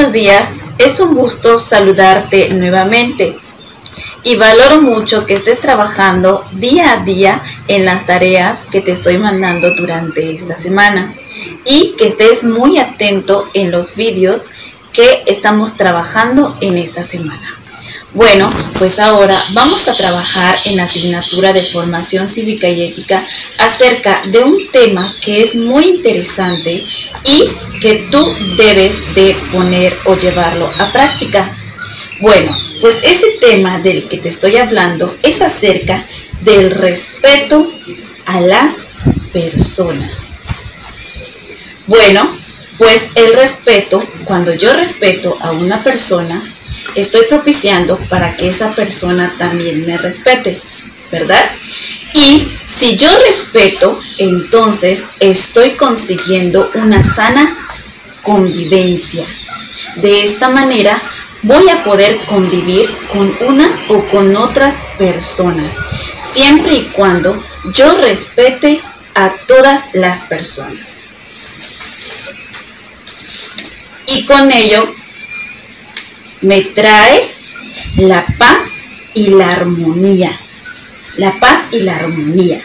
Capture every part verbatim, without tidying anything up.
buenos días, es un gusto saludarte nuevamente y valoro mucho que estés trabajando día a día en las tareas que te estoy mandando durante esta semana y que estés muy atento en los vídeos que estamos trabajando en esta semana. Bueno, pues ahora vamos a trabajar en la asignatura de Formación Cívica y Ética acerca de un tema que es muy interesante y que tú debes de poner o llevarlo a práctica. Bueno, pues ese tema del que te estoy hablando es acerca del respeto a las personas. Bueno, pues el respeto, cuando yo respeto a una persona, estoy propiciando para que esa persona también me respete, ¿verdad? Y si yo respeto, entonces estoy consiguiendo una sana convivencia. De esta manera voy a poder convivir con una o con otras personas, siempre y cuando yo respete a todas las personas. Y con ello me trae la paz y la armonía. La paz y la armonía.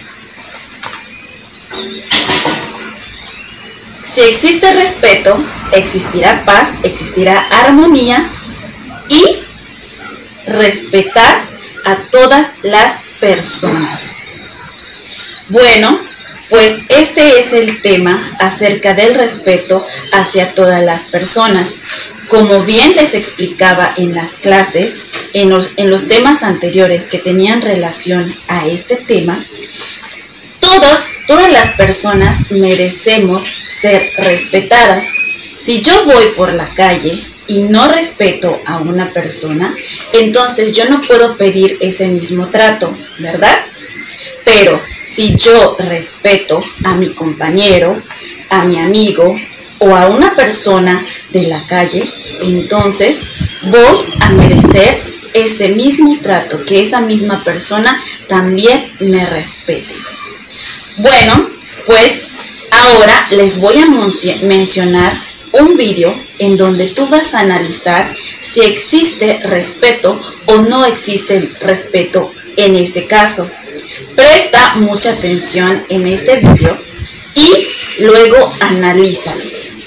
Si existe respeto, existirá paz, existirá armonía y respetar a todas las personas. Bueno, pues este es el tema acerca del respeto hacia todas las personas. Como bien les explicaba en las clases, en los, en los temas anteriores que tenían relación a este tema, todos, todas las personas merecemos ser respetadas. Si yo voy por la calle y no respeto a una persona, entonces yo no puedo pedir ese mismo trato, ¿verdad? Pero si yo respeto a mi compañero, a mi amigo o a una persona de la calle, entonces voy a merecer ese mismo trato, que esa misma persona también me respete. Bueno, pues ahora les voy a mencionar un vídeo en donde tú vas a analizar si existe respeto o no existe respeto en ese caso. Presta mucha atención en este vídeo y luego analízalo.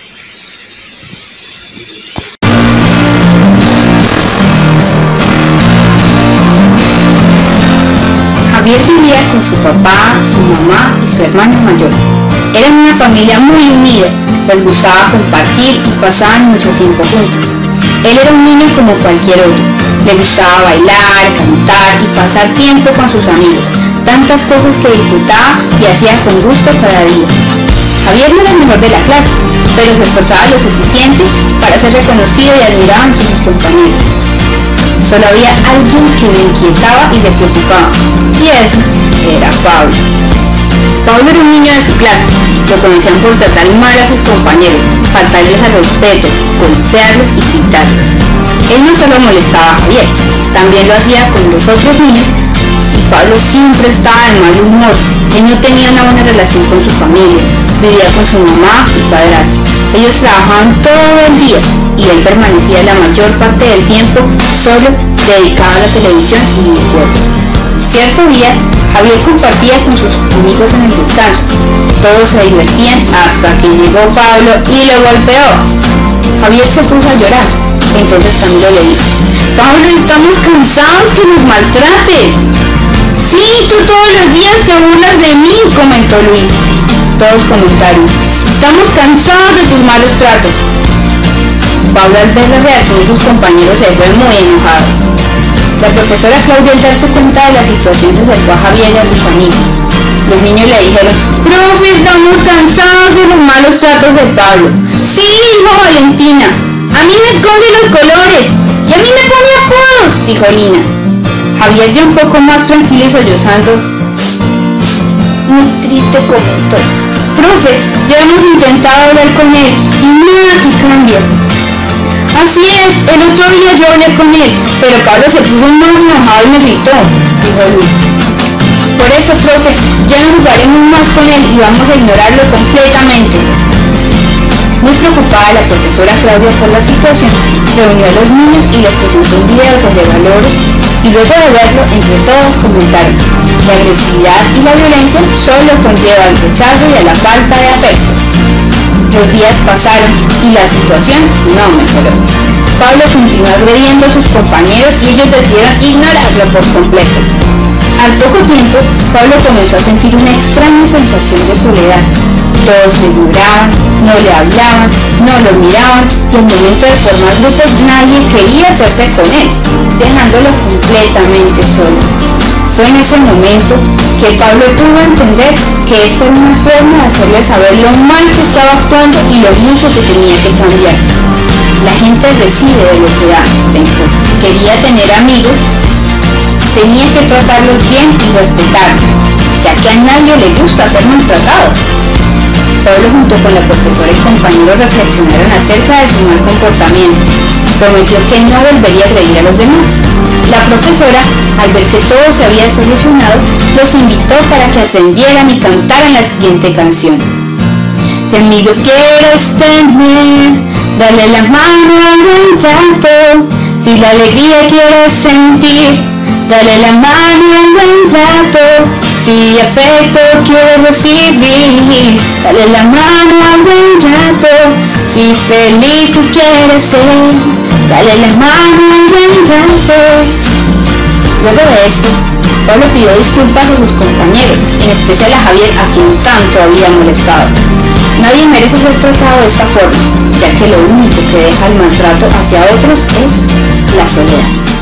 Javier vivía con su papá, su mamá y su hermano mayor. Eran una familia muy unida, les gustaba compartir y pasaban mucho tiempo juntos. Él era un niño como cualquier otro, le gustaba bailar, cantar y pasar tiempo con sus amigos, tantas cosas que disfrutaba y hacía con gusto cada día. Javier no era el mejor de la clase, pero se esforzaba lo suficiente para ser reconocido y admirado entre sus compañeros. Solo había alguien que le inquietaba y le preocupaba, y ese era Pablo. Pablo era un niño de su clase, lo conocían por tratar mal a sus compañeros, faltarles al respeto, golpearlos y gritarlos. Él no solo molestaba a Javier, también lo hacía con los otros niños, y Pablo siempre estaba de mal humor. Él no tenía una buena relación con su familia, vivía con su mamá y padrastro. Ellos trabajaban todo el día y él permanecía la mayor parte del tiempo solo, dedicado a la televisión y videojuegos. Cierto día, Javier compartía con sus amigos en el descanso. Todos se divertían hasta que llegó Pablo y lo golpeó. Javier se puso a llorar. Entonces Camilo le dijo: «Pablo, estamos cansados que nos maltrates». «Sí, tú todos los días te burlas de mí», comentó Luis. Todos comentaron: «Estamos cansados de tus malos tratos». Pablo, al ver la reacción de sus compañeros, se fue muy enojado. La profesora Claudia, al darse cuenta de la situación, se acercó a Javier y a sus amigos. Los niños le dijeron: «Profe, estamos cansados de los malos tratos de Pablo». «Sí», dijo Valentina, «a mí me esconde los colores y a mí me pone apodos», dijo Lina. Javier, ya un poco más tranquilo y sollozando, muy triste, comentó: «Profe, ya hemos intentado hablar con él y nada que cambia». «Así es, el otro día yo hablé con él, pero Pablo se puso más enojado y me gritó», dijo Luis. «Por eso, profe, ya no jugaremos más con él y vamos a ignorarlo completamente». Muy preocupada, la profesora Claudia por la situación reunió a los niños y les presentó un video sobre valores, y luego de verlo, entre todos comentaron: la agresividad y la violencia solo conlleva al rechazo y a la falta de afecto. Los días pasaron y la situación no mejoró. Pablo continuó agrediendo a sus compañeros y ellos decidieron ignorarlo por completo. Al poco tiempo, Pablo comenzó a sentir una extraña sensación de soledad. Todos lo ignoraban, no le hablaban, no lo miraban, y al momento de formar grupos nadie quería hacerse con él, dejándolo completamente solo. Fue en ese momento que Pablo pudo entender que esta era una forma de hacerle saber lo mal que estaba actuando y lo mucho que tenía que cambiar. La gente recibe de lo que da, pensó. Si quería tener amigos, tenía que tratarlos bien y respetarlos, ya que a nadie le gusta ser maltratado. Pablo, junto con la profesora y compañeros, reflexionaron acerca de su mal comportamiento. Prometió que no volvería a agredir a los demás. La profesora, al ver que todo se había solucionado, los invitó para que aprendieran y cantaran la siguiente canción. Si amigos quieres tener, dale la mano al buen rato. Si la alegría quieres sentir, dale la mano al buen rato. Si afecto quieres recibir, dale la mano al buen rato. Si feliz tú quieres ser, dale la mano al buen rato. Luego de esto, Pablo pidió disculpas a sus compañeros, en especial a Javier, a quien tanto había molestado. Nadie merece ser tratado de esta forma, ya que lo único que deja el maltrato hacia otros es la soledad.